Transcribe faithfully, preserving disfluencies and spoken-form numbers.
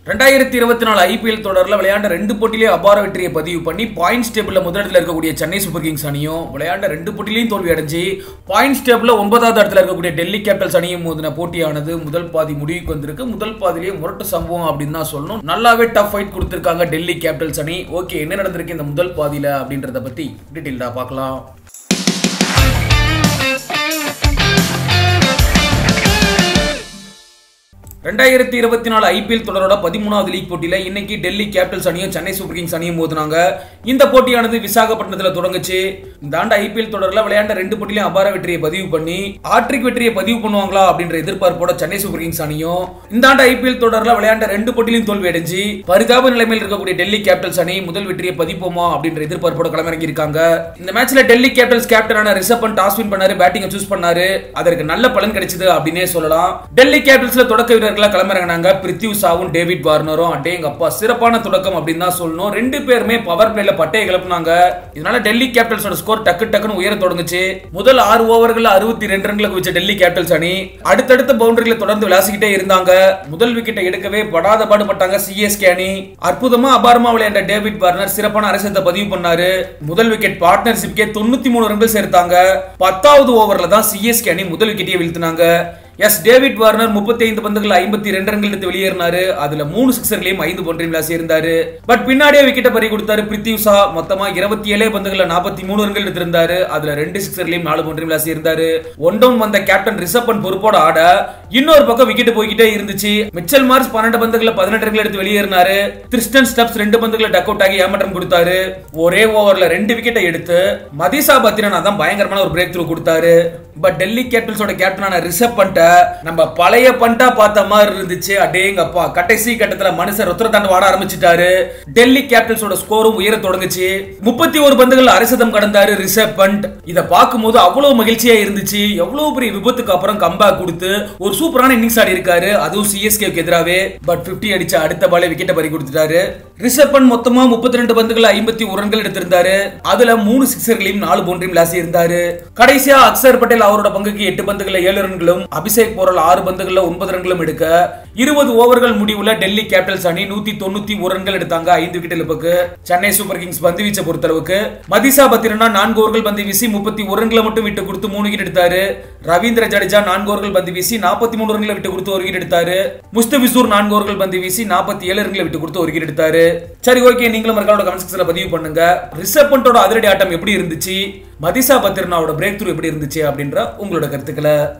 ரெண்டாயிரத்தி இருபத்தி நாலு ஐபிஎல் தொடரில் விளையாண்ட ரெண்டு போட்டியிலே அபார வெற்றியை பதிவு பண்ணி பாயிண்ட்ஸ் டேபிளில் முதலிடத்தில் இருக்கக்கூடிய சென்னை சூப்பர் கிங்ஸ் அணியும் விளையாண்ட ரெண்டு போட்டியிலையும் தோல்வி அடைஞ்சு பாயிண்ட்ஸ் டேபிளில் ஒன்பதாவது இடத்துல இருக்கக்கூடிய டெல்லி கேபிட்டல்ஸ் அணியும் மோதின போட்டியானது முதல் பாதி முடிவுக்கு வந்திருக்கு. முதல் பாதிலேயே முரட்டு சம்பவம் அப்படின்னு தான் சொல்லணும். நல்லாவே டஃப் ஃபைட் கொடுத்திருக்காங்க டெல்லி கேபிட்டல்ஸ் அணி. ஓகே, என்ன நடந்திருக்கு இந்த முதல் பாதியில அப்படின்றத பத்தி டீட்டெயில்டா பார்க்கலாம். ரெண்டாயிரத்தி இருபத்தி நாலு ஐபிஎல் தொடரோட பதிமூணாவது லீக் போட்டியில இன்னைக்கு டெல்லி கேபிட்டல்ஸ் அணியும் சென்னை சூப்பர் கிங்ஸ் அணியும் மோதினாங்க. இந்த போட்டியானது விசாகப்பட்டினத்தில் தொடங்குச்சு. இந்த ஆண்டு ஐபிஎல் தொடரில் விளையாண்ட ரெண்டு போட்டியிலும் அபார வெற்றியை பதிவு பண்ணி ஆட்ரிக் வெற்றியை பதிவு பண்ணுவாங்களா அப்படின்ற எதிர்பார்ப்போட சென்னை சூப்பர் கிங்ஸ் அணியும் இந்த ஆண்டு ஐபிஎல் தொடரில் விளையாண்ட ரெண்டு போட்டியிலும் தோல்வி அடைஞ்சு பரிதாப நிலைமையில் இருக்கக்கூடிய டெல்லி கேபிட்டல்ஸ் அணி முதல் வெற்றியை பதிப்போமா அப்படின்ற எதிர்பார்ப்போட களமிறங்கி இருக்காங்க. இந்த மேட்ச்ல டெல்லி கேபிட்டல்ஸ் கேப்டனான ரிஷப் பண்ட் டாஸ் வின் பண்ணாரு, பேட்டிங் சூஸ் பண்ணாரு. அதற்கு நல்ல பலன் கிடைச்சது அப்படின்னே சொல்லலாம். டெல்லி கேபிட்டல்ஸ்ல தொடக்க வீரர் களமிறங்கினாங்க பிரித்வி ஷாவும் டேவிட் வார்னரும். அடேங்கப்பா, சிறப்பான தொடக்கம் அப்படின்னு தான் சொல்லணும். ரெண்டு பேருமே பவர் பிளேல பட்டையை கிளப்பினாங்க. இதனால டெல்லி கேபிட்டல்ஸோட ஸ்கோர் டக்கு டக்குன்னு உயர தொடங்குச்சு. முதல் ஆறு ஓவர்கள் அறுபத்தி ரெண்டு ரன்களுக்கு வச்ச டெல்லி கேபிட்டல்ஸ் அணி அடுத்தடுத்த பவுண்டரிகளை தொடர்ந்து விளாசிக்கிட்டே இருந்தாங்க. முதல் விக்கெட்டை எடுக்கவே படாத பாடுபட்டாங்க சிஎஸ்கே அணி. அற்புதமா அபாரமா விளையாண்ட டேவிட் வார்னர் சிறப்பான அரசத்தை பதிவு பண்ணாரு. முதல் விக்கெட் பார்ட்னர்ஷிப்கே தொண்ணூத்தி மூணு ரன்கள் சேர்த்தாங்க. பத்தாவது ஓவர்ல தான் சிஎஸ்கே அணி முதல் விக்கெட்டை வீழ்த்தினாங்க. எஸ் டேவிட் வார்னர் முப்பத்தி ஐந்து பந்துகள் ஐம்பத்தி ரெண்டு ரன்கள் எடுத்து வெளியேறினாரு. அதுல மூணு சிக்ஸர்களையும் ஐந்து பவுண்டரியும் விளாசி இருந்தாரு. பட் பின்னாடியே விக்கெட்டை பறி கொடுத்தாரு பிரித்வி ஷா. மொத்தமா இருபத்தி ஏழு பந்துகள் நாற்பத்தி மூணு ரன்கள் எடுத்திருந்தாரு. அதுல ரெண்டு சிக்ஸர்களையும் நாலு பவுண்டரியும் விளாசி இருந்தாரு. ஒன் டவுன் வந்த கேப்டன் ரிஷப் பண்ட் பொறுப்போட ஆட இன்னொரு பக்கம் விக்கெட் போய்கிட்டே இருந்துச்சு. மிச்சல் மார்ஸ் பன்னெண்டு பந்துகளை பதினெட்டு ரன்கள் எடுத்து வெளியேறினாரு. கிறிஸ்டன் ஸ்டப்ஸ் ரெண்டு பந்துகளை டக் அவுட் ஆகி ஏமாற்றம் கொடுத்தாரு. ஒரே ஓவர்ல ரெண்டு விக்கெட்டை எடுத்து மதிசா பத்திரன் அதான் பயங்கரமான ஒரு பிரேக் த்ரூ கொடுத்தாரு. பட் டெல்லி கேபிட்டல்ஸோட கேப்டனான ரிஷப் பண்ட நம்ம பழைய பண்டா பார்த்த மாதிரி இருந்துச்சு. அடேங்கப்பா, கடைசி கட்டத்துல மனுஷன் ருத்ர தாண்டவம் ஆட ஆரம்பிச்சிட்டாரு. டெல்லி கேபிட்டல்ஸோட ஸ்கோரும் உயர தொடங்குச்சு. முப்பத்தி ஒரு பந்துகள் அரைசதம் கடந்தாரு ரிஷப் பண்ட். இத பார்க்கும்போது அவ்வளவு மகிழ்ச்சியா இருந்துச்சு. எவ்வளவு பெரிய விபத்துக்கு அப்புறம் கம்பேக் கொடுத்து ஒரு சூப்பரான இன்னிங்ஸ் ஆடி இருக்காரு, அதுவும் சிஎஸ்கேக்கு எதிராவே. பட் ஐம்பது அடிச்ச அடுத்த பாலே விக்கெட்டை பறி கொடுத்துட்டாரு. ரிஷப் பண்ட் மொத்தமா முப்பத்தி ரெண்டு பந்துகள் ஐம்பத்தி ஒரு ரன்கள் எடுத்திருந்தாரு. அதுல மூணு சிக்ஸர்களையும் நாலு பவுண்டரியும் விளாசி இருந்தாரு. கடைசியா அக்சர் பட்டேல் அவரோட பங்குக்கு எட்டு பந்துகள்ல ஏழு ரன்களும் அபிஷேக் போரல் ஆறு பந்துகள்ல ஒன்பது ரன்களும் எடுக்க இருபது ஓவர்கள் முடிவுல டெல்லி கேபிட்டல்ஸ் அணி நூத்தி தொண்ணூத்தி ஒரு ரன்கள் எடுத்தாங்க. ஐந்து விக்கெட் இழப்புக்கு. சென்னை சூப்பர் கிங்ஸ் பந்து வீச்சை பொறுத்தளவுக்கு மதிசா பத்திரனா நான்கு ஓவர்கள் பந்து வீசி முப்பத்தி ஒரு ரன்களை மட்டும் விட்டு கொடுத்து மூணு விக்கெட் எடுத்தாரு. ரவீந்திர ஜடேஜா நான்கு ஓவர்கள் பந்து வீசி நாற்பத்தி மூணு ரன்களை விட்டு கொடுத்து ஒரு விக்கெட் எடுத்தாரு. முஸ்தபிசூர் நான்கு ஓவர்கள் பந்து வீசி நாற்பத்தி ஏழு ரன்களை விட்டு கொடுத்து ஒரு விக்கெட் எடுத்தாரு. சரி, ஓகே, நீங்களும் மறக்காம கமெண்ட் செக்ஷன்ல பதிவு பண்ணுங்க. ரிஷப் பண்டோட அதிரடி ஆட்டம் எப்படி இருந்துச்சு, மதிசா பத்திரனாவோட பிரேக் த்ரூ எப்படி இருந்துச்சு அப்படின்ற உங்களோட கருத்துக்களை